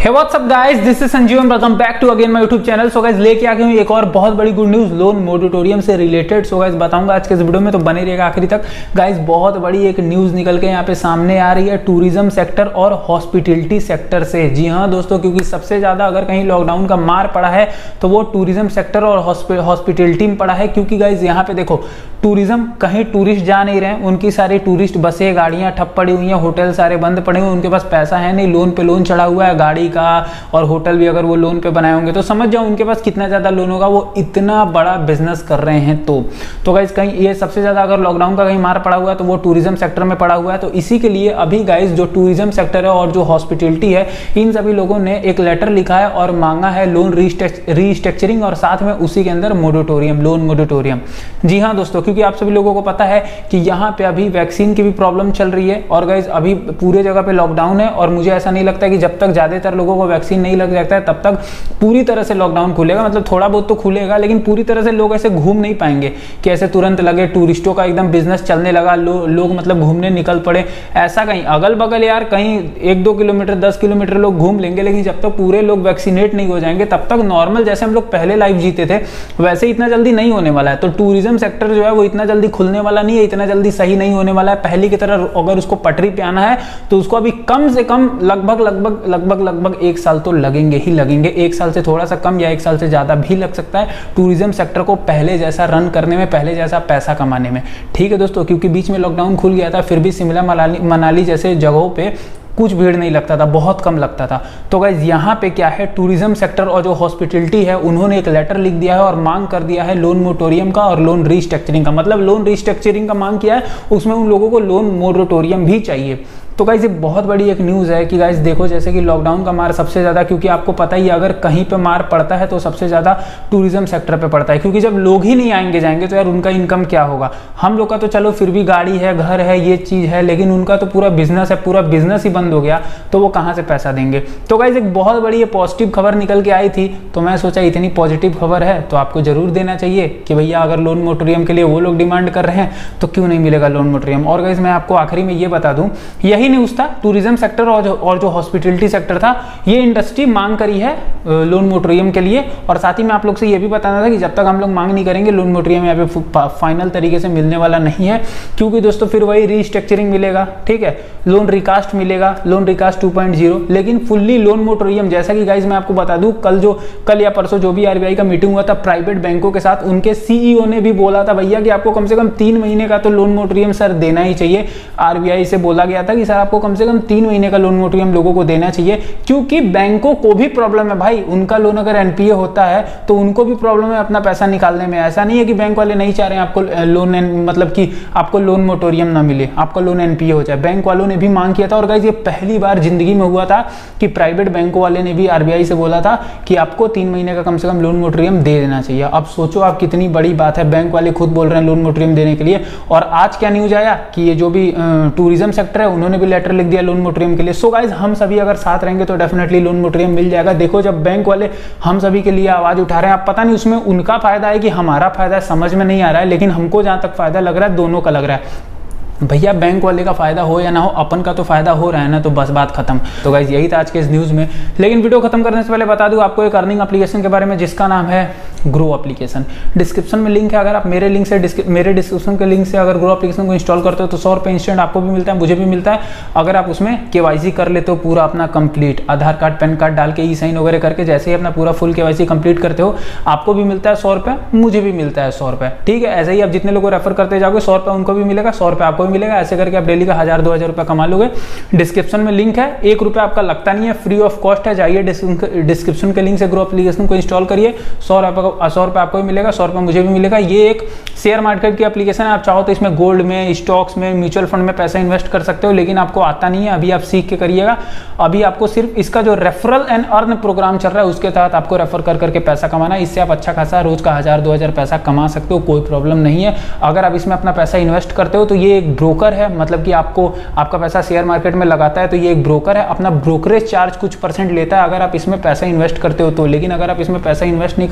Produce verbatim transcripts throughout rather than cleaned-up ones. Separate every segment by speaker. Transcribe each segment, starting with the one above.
Speaker 1: Hey what's up guys, this is Sanjeev and welcome back to again my YouTube channel. So guys लेके आ गए हूं एक और बहुत बड़ी गुड न्यूज लोन मोरेटोरियम से रिलेटेड। सो गाइस बताऊंगा आज के इस वीडियो में, तो बने रहिएगा आखिरी तक। गाइस बहुत बड़ी एक न्यूज निकल के यहाँ पे सामने आ रही है टूरिज्म सेक्टर और हॉस्पिटैलिटी सेक्टर से। जी हाँ दोस्तों, क्योंकि सबसे ज्यादा अगर कहीं लॉकडाउन का मार पड़ा है तो वो टूरिज्म सेक्टर और हॉस्पिटैलिटी में पड़ा है। क्योंकि गाइस यहाँ पे देखो, टूरिज्म कहीं टूरिस्ट जा नहीं रहे, उनकी सारी टूरिस्ट बसें गाड़ियां ठप पड़ी हुई हैं, होटल सारे बंद पड़े हुए, उनके पास पैसा है नहीं, लोन पे लोन चढ़ा हुआ है गाड़ी का, और होटल भी अगर वो लोन पे बनाए होंगे तो समझ जाओ उनके पास कितना ज्यादा लोन होगा। वो इतना बड़ा बिजनेस कर रहे हैं। तो तो गाइस कहीं ये सबसे ज्यादा अगर लॉकडाउन का कहीं मार पड़ा हुआ है तो वो टूरिज्म सेक्टर में पड़ा हुआ है। तो इसी के लिए अभी गाइस जो टूरिज्म सेक्टर है और जो हॉस्पिटैलिटी है, इन सभी लोगों ने एक लेटर लिखा है और मांगा है लोन रीस्ट्रक्चरिंग और साथ में उसी के अंदर मोरेटोरियम, लोन मोरेटोरियम। जी हाँ दोस्तों, क्योंकि आप सभी लोगों को पता है कि यहाँ पे अभी वैक्सीन की भी प्रॉब्लम चल रही है और गाइस अभी पूरे जगह पे लॉकडाउन है। और मुझे ऐसा नहीं लगता कि जब तक ज्यादातर लोगों को वैक्सीन नहीं लग जाता है तब तक पूरी तरह से लॉकडाउन खुलेगा। मतलब थोड़ा बहुत तो खुलेगा, लेकिन पूरी तरह से लोग ऐसे घूम नहीं पाएंगे कि ऐसे तुरंत लगे टूरिस्टों का एकदम बिजनेस चलने लगा, लो, लोग मतलब घूमने निकल पड़े। ऐसा कहीं अगल बगल यार कहीं एक दो किलोमीटर दस किलोमीटर लोग घूम लेंगे, लेकिन जब तक पूरे लोग वैक्सीनेट नहीं हो जाएंगे तब तक नॉर्मल जैसे हम लोग पहले लाइफ जीते थे वैसे इतना जल्दी नहीं होने वाला है। तो टूरिज्म सेक्टर जो है वो इतना जल्दी खुलने वाला नहीं है, इतना जल्दी सही नहीं होने वाला है। पहले की तरह अगर उसको पटरी पे आना है तो उसको अभी कम से कम लगभग लगभग लगभग लगभग एक साल तो लगेंगे ही लगेंगे। एक साल से थोड़ा सा कम या एक साल से ज्यादा भी लग सकता है टूरिज्म सेक्टर को पहले जैसा रन करने में, पहले जैसा पैसा कमाने में। ठीक है दोस्तों, क्योंकि बीच में लॉकडाउन खुल गया था, फिर भी शिमला मनाली मनाली जैसे जगहों पे कुछ भीड़ नहीं लगता था, बहुत कम लगता था। तो गाइस यहाँ पे क्या है, टूरिज्म सेक्टर और जो हॉस्पिटैलिटी है उन्होंने एक लेटर लिख दिया है और मांग कर दिया है लोन मोरेटोरियम का और लोन रीस्ट्रक्चरिंग का। मतलब लोन रीस्ट्रक्चरिंग का मांग किया है, उसमें उन लोगों को लोन मोरेटोरियम भी चाहिए। तो गाइस ये बहुत बड़ी एक न्यूज़ है कि गाइस देखो, जैसे कि लॉकडाउन का मार सबसे ज़्यादा, क्योंकि आपको पता ही है अगर कहीं पे मार पड़ता है तो सबसे ज़्यादा टूरिज्म सेक्टर पे पड़ता है। क्योंकि जब लोग ही नहीं आएंगे जाएंगे तो यार उनका इनकम क्या होगा। हम लोग का तो चलो फिर भी गाड़ी है, घर है, ये चीज़ है, लेकिन उनका तो पूरा बिजनेस है, पूरा बिजनेस ही बंद हो गया तो वो कहाँ से पैसा देंगे। तो गाइस एक बहुत बड़ी ये पॉजिटिव खबर निकल के आई थी, तो मैं सोचा इतनी पॉजिटिव खबर है तो आपको जरूर देना चाहिए कि भैया अगर लोन मोरेटोरियम के लिए वो लोग डिमांड कर रहे हैं तो क्यों नहीं मिलेगा लोन मोरेटोरियम। और गाइस मैं आपको आखिरी में ये बता दूं, यही न्यूज़ था, टूरिज्म सेक्टर और जो और जो हॉस्पिटैलिटी सेक्टर था, ये इंडस्ट्री मांग करी है लोन मोरेटोरियम के लिए। और साथ ही में आप लोग से ये भी बताना था कि जब तक हम लोग मांग नहीं करेंगे लोन मोरेटोरियम यहाँ पे फाइनल तरीके से मिलने वाला नहीं है। क्योंकि दोस्तों फिर वही रीस्ट्रक्चरिंग मिलेगा, ठीक है, लोन रिकास्ट मिलेगा, loan recast two point zero, लेकिन फुल्ली लोन मोरेटोरियम। जैसा कि गाइस मैं आपको बता दूं, कल जो कल या परसों जो भी आरबीआई का मीटिंग हुआ था प्राइवेट बैंकों के साथ, उनके सीईओ ने भी बोला था भैया कि आपको कम से कम तीन महीने का तो लोन मोरेटोरियम सर देना ही चाहिए। आरबीआई से बोला गया था कि सर आपको कम से कम तीन महीने का लोन मोरेटोरियम लोगों को देना चाहिए, क्योंकि बैंकों को भी प्रॉब्लम है भाई। उनका लोन अगर एनपीए होता है तो उनको भी प्रॉब्लम है अपना पैसा निकालने में। ऐसा नहीं है कि बैंक वाले नहीं चाह रहे हैं आपको लोन, मतलब कि आपको लोन मोरेटोरियम ना मिले, आपका लोन एनपीए हो जाए। बैंक वालों ने भी मांग किया था। और गाइस ये पहली बार जिंदगी में हुआ था कि प्राइवेट बैंकों वाले ने भी आरबीआई से बोला था कि आपको तीन महीने का कम से कम लोन मोरेटोरियम दे देना चाहिए। अब सोचो आप कितनी बड़ी बात है, बैंक वाले खुद बोल रहे हैं लोन मोरेटोरियम देने के लिए। और आज क्या न्यूज आया कि ये जो भी टूरिज्म सेक्टर है उन्होंने भी लेटर लिख दिया लोन मोरेटोरियम के लिए। सो गाइस हम सभी अगर साथ रहेंगे तो डेफिनेटली लोन मोरेटोरियम मिल जाएगा। देखो जब बैंक वाले हम सभी के लिए आवाज उठा रहे हैं, आप पता नहीं उसमें उनका फायदा है कि हमारा फायदा है, समझ में नहीं आ रहा है, लेकिन हमको जहां तक फायदा लग रहा है दोनों का लग रहा है। भैया बैंक वाले का फायदा हो या ना हो, अपन का तो फायदा हो रहा है ना, तो बस बात खत्म। तो गाइस यही था आज के इस न्यूज में। लेकिन वीडियो खत्म करने से पहले बता दूं आपको एक अर्निंग एप्लीकेशन के बारे में जिसका नाम है ग्रो एप्लीकेशन। डिस्क्रिप्शन में लिंक है, अगर आप मेरे लिंक से मेरे डिस्क्रिप्शन के लिंक से अगर ग्रो एप्लीकेशन को इंस्टॉल करते हो तो सौ रुपये इंस्टेंट आपको भी मिलता है, मुझे भी मिलता है। अगर आप उसमें केवाईसी कर लेते हो पूरा अपना complete, Aadhaar card PAN card डाल के ई साइन वगैरह करके जैसे ही अपना पूरा फुल केवाईसी कंप्लीट करते हो, आपको भी मिलता है सौ रुपये, मुझे भी मिलता है सौ रुपये। ठीक है, ऐसे ही आप जितने लोगों को रेफर करते जाओगे सौ रुपये उनको भी मिलेगा, सौ रुपये आपको भी मिलेगा। ऐसे करके आप डेली का हजार दो हजार रुपया कमा लोगे। डिस्क्रिप्शन में लिंक है, एक रुपया आपका लगता नहीं है, फ्री ऑफ कॉस्ट है। जाइए डिस्क्रिप्शन के लिंक से ग्रो एप्लीकेशन को इंस्टॉल करिए, सौ रुपये सौ रुपये आपको भी मिलेगा, सौ रुपये मुझे भी मिलेगा। ये एक शेयर मार्केट की एप्लीकेशन है। आप चाहो तो इसमें गोल्ड में, स्टॉक्स में, म्यूचुअल फंड में पैसा इन्वेस्ट कर सकते हो, लेकिन आपको आता नहीं है, अभी आप सीख के करिएगा। अभी आपको सिर्फ इसका जो रेफरल एंड अर्न प्रोग्राम चल रहा है उसके तहत आपको रेफर कर करके पैसा कमाना है। इससे आप अच्छा खासा रोज का हजार दो हजार पैसा कमा सकते हो, कोई प्रॉब्लम नहीं है। अगर आप इसमें अपना पैसा इन्वेस्ट करते हो तो ये एक ब्रोकर है, मतलब कि आपको आपका पैसा शेयर मार्केट में लगाता है तो ये एक ब्रोकर है, अपना ब्रोकरेज चार्ज कुछ परसेंट लेता है अगर आप इसमें पैसा इन्वेस्ट करते हो तो। लेकिन अगर आप इसमें पैसा इन्वेस्ट नहीं करते हो तो ये आप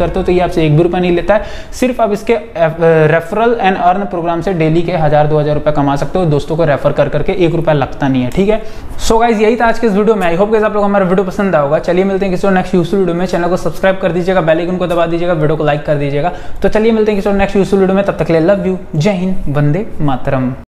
Speaker 1: आपसे एक भी रुपया नहीं लेता है। सिर्फ आप इसके रेफरल एंड अर्न प्रोग्राम से डेली के हजार दो हजार रुपये कमा सकते हो, दोस्तों को रेफर कर करके, एक रुपया लगता नहीं है, ठीक है। सो गाइज यही था आज के इस वीडियो में। आई होप गाइस आप लोग हमारा वीडियो पसंद आया होगा। चलिए मिलते हैं किसी और नेक्स्ट यूजफुल वीडियो में। चैनल को सब्सक्राइब कर दीजिएगा, बेल आइकन को दबा दीजिएगा, वीडियो को लाइक कर दीजिएगा। तो चलिए मिलते हैं किसी और नेक्स्ट यूजफुल वीडियो में, तब तक के लिए लव यू, जय हिंद, वंदे मातरम।